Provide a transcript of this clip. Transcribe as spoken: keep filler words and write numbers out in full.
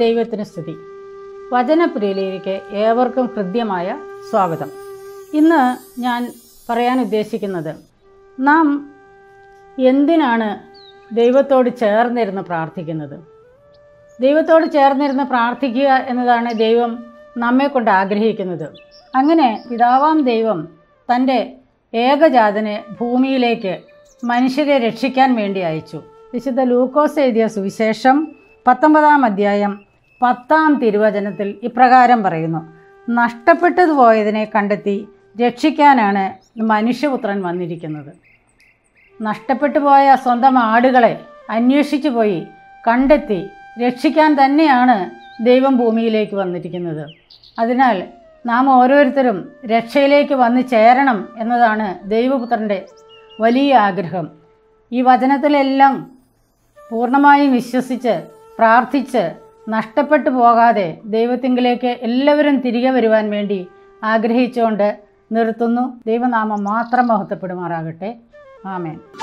ദൈവത്തിന് സ്തുതി. വചനപ്രിയയിലേക്ക് ഏവർക്കും ഹൃദ്യമായ സ്വാഗതം. ഇന്ന് ഞാൻ പറയാൻ ഉദ്ദേശിക്കുന്നത്, നാം എന്തിനാണ് ദൈവത്തോട് ചേർന്നിരുന്ന് പ്രാർത്ഥിക്കുന്നത്? ദൈവത്തോട് ചേർന്നിരുന്ന് പ്രാർത്ഥിക്കുക എന്നതാണ് ദൈവം നമ്മെ കൊണ്ട് ആഗ്രഹിക്കുന്നത്. അങ്ങനെ പിതാവാം ദൈവം തൻ്റെ ഏകജാതനെ ഭൂമിയിലേക്ക് മനുഷ്യരെ രക്ഷിക്കാൻ വേണ്ടി അയച്ചു. വിശുദ്ധ ലൂക്കോസ് എഴുതിയ സുവിശേഷം പത്തൊമ്പതാം അധ്യായം പത്താം തിരുവചനത്തിൽ ഇപ്രകാരം പറയുന്നു: നഷ്ടപ്പെട്ടു പോയതിനെ കണ്ടെത്തി രക്ഷിക്കാനാണ് മനുഷ്യപുത്രൻ വന്നിരിക്കുന്നത്. നഷ്ടപ്പെട്ടു പോയ സ്വന്തം ആടുകളെ അന്വേഷിച്ചു പോയി കണ്ടെത്തി രക്ഷിക്കാൻ തന്നെയാണ് ദൈവം ഭൂമിയിലേക്ക് വന്നിരിക്കുന്നത്. അതിനാൽ നാം ഓരോരുത്തരും രക്ഷയിലേക്ക് വന്നു ചേരണം എന്നതാണ് ദൈവപുത്രൻ്റെ വലിയ ആഗ്രഹം. ഈ വചനത്തിലെല്ലാം പൂർണ്ണമായും വിശ്വസിച്ച് പ്രാർത്ഥിച്ച് നഷ്ടപ്പെട്ടു പോകാതെ ദൈവത്തിങ്കിലേക്ക് എല്ലാവരും തിരികെ വരുവാൻ വേണ്ടി ആഗ്രഹിച്ചുകൊണ്ട് നിർത്തുന്നു. ദൈവനാമം മാത്രം മഹത്വപ്പെടുമാറാകട്ടെ. ആമേൻ.